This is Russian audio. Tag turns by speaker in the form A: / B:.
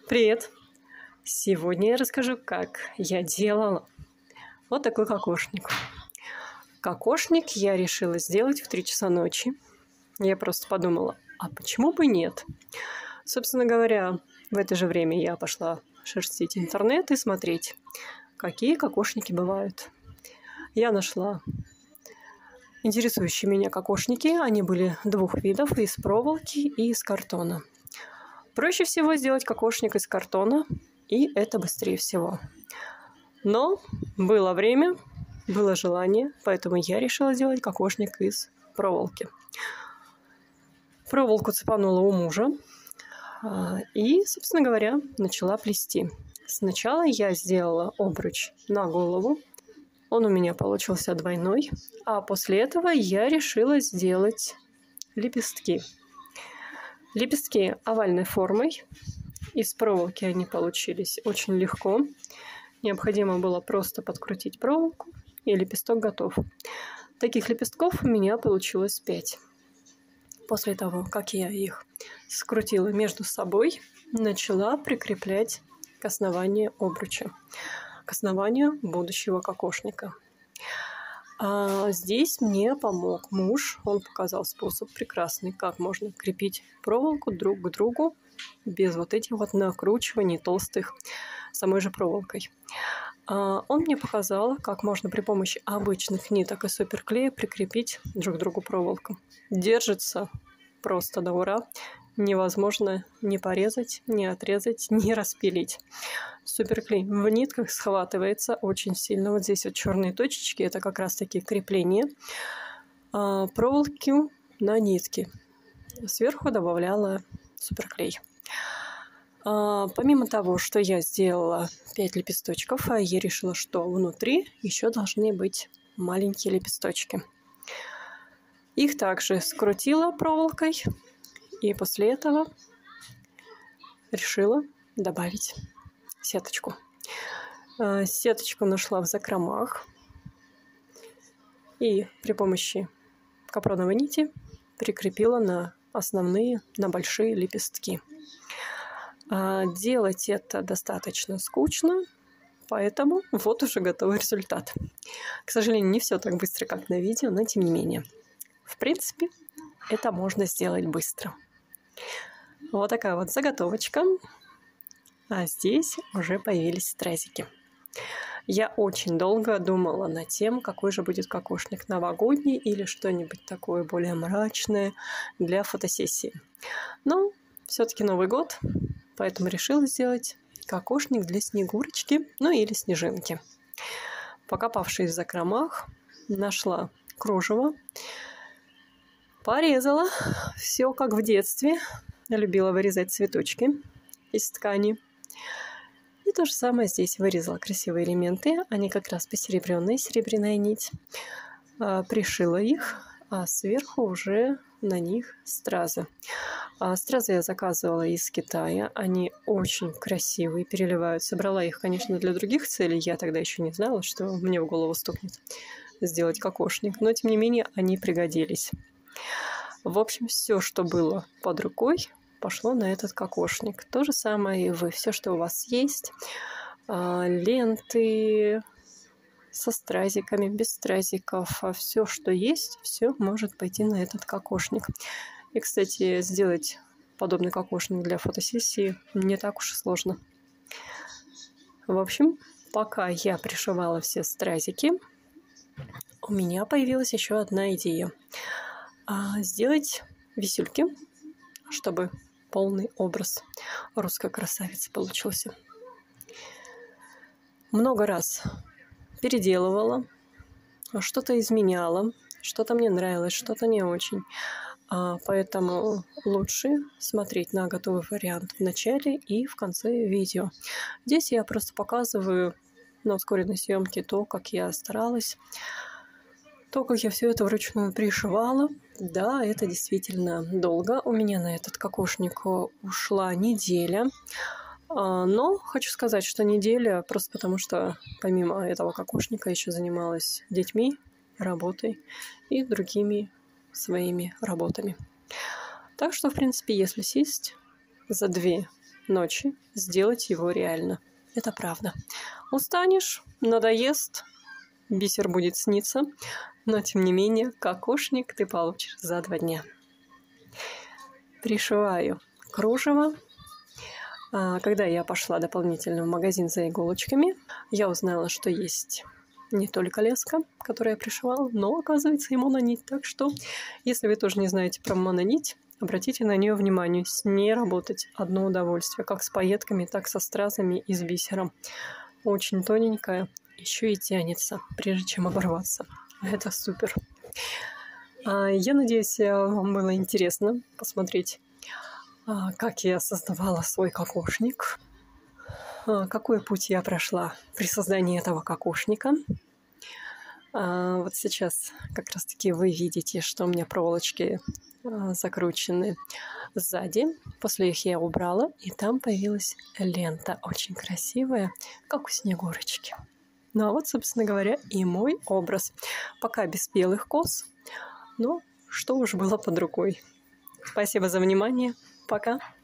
A: Привет! Сегодня я расскажу, как я делала вот такой кокошник. Кокошник я решила сделать в 3 часа ночи. Я просто подумала, а почему бы нет? Собственно говоря, в это же время я пошла шерстить интернет и смотреть, какие кокошники бывают. Я нашла интересующие меня кокошники. Они были 2 видов, из проволоки и из картона. Проще всего сделать кокошник из картона, и это быстрее всего. Но было время, было желание, поэтому я решила сделать кокошник из проволоки. Проволоку цепанула у мужа и, собственно говоря, начала плести. Сначала я сделала обруч на голову. Он у меня получился двойной, а после этого я решила сделать лепестки. Лепестки овальной формой. Из проволоки они получились очень легко. Необходимо было просто подкрутить проволоку, и лепесток готов. Таких лепестков у меня получилось 5. После того, как я их скрутила между собой, начала прикреплять к основанию обруча, к основанию будущего кокошника. Здесь мне помог муж. Он показал способ прекрасный, как можно крепить проволоку друг к другу без вот этих вот накручиваний толстых самой же проволокой. Он мне показал, как можно при помощи обычных ниток и суперклея прикрепить друг к другу проволоку. Держится просто до ура. Невозможно ни порезать, ни отрезать, ни распилить. Суперклей в нитках схватывается очень сильно. Вот здесь вот черные точечки, это как раз таки крепление проволоки на нитке. Сверху добавляла суперклей. Помимо того, что я сделала 5 лепесточков, я решила, что внутри еще должны быть маленькие лепесточки. Их также скрутила проволокой, и после этого решила добавить сеточку. Сеточку нашла в закромах и при помощи капроновой нити прикрепила на основные, на большие лепестки. Делать это достаточно скучно, поэтому вот уже готовый результат. К сожалению, не все так быстро, как на видео, но тем не менее. В принципе, это можно сделать быстро. Вот такая вот заготовочка. А здесь уже появились стразики. Я очень долго думала над тем, какой же будет кокошник, новогодний или что-нибудь такое более мрачное для фотосессии. Но все-таки Новый год, поэтому решила сделать кокошник для Снегурочки, ну или Снежинки. Покопавшись в закромах, нашла кружево, порезала все как в детстве. Я любила вырезать цветочки из ткани. И то же самое здесь вырезала красивые элементы. Они как раз посеребренные, серебряная нить. Пришила их, а сверху уже на них стразы. Стразы я заказывала из Китая. Они очень красивые, переливаются. Брала их, конечно, для других целей. Я тогда еще не знала, что мне в голову стукнет сделать кокошник. Но, тем не менее, они пригодились. В общем, все, что было под рукой, пошло на этот кокошник. То же самое и вы. Все, что у вас есть, ленты со стразиками, без стразиков, все, что есть, все может пойти на этот кокошник. И, кстати, сделать подобный кокошник для фотосессии не так уж и сложно. В общем, пока я пришивала все стразики, у меня появилась еще одна идея. Сделать висюльки, чтобы полный образ русской красавицы получился. Много раз переделывала, что-то изменяла, что-то мне нравилось, что-то не очень. Поэтому лучше смотреть на готовый вариант в начале и в конце видео. Здесь я просто показываю на ускоренной съемке то, как я старалась, то, как я все это вручную пришивала. Да, это действительно долго. У меня на этот кокошник ушла неделя. Но хочу сказать, что неделя просто потому, что помимо этого кокошника еще занималась детьми, работой и другими своими работами. Так что, в принципе, если сесть за 2 ночи сделать его реально. Это правда. Устанешь, надоест, бисер будет сниться, но тем не менее кокошник ты получишь за 2 дня. Пришиваю кружево. Когда я пошла дополнительно в магазин за иголочками, я узнала, что есть не только леска, которую я пришивала, но, оказывается, и мононить. Так что, если вы тоже не знаете про мононить, обратите на нее внимание. С ней работать одно удовольствие, как с пайетками, так со стразами и с бисером. Очень тоненькая, еще и тянется, прежде чем оборваться. Это супер. Я надеюсь, вам было интересно посмотреть, как я создавала свой кокошник, какой путь я прошла при создании этого кокошника. Вот сейчас как раз-таки вы видите, что у меня проволочки закручены сзади. После их я убрала, и там появилась лента, очень красивая, как у Снегурочки. Ну а вот, собственно говоря, и мой образ. Пока без белых кос, но что уж было под рукой. Спасибо за внимание. Пока.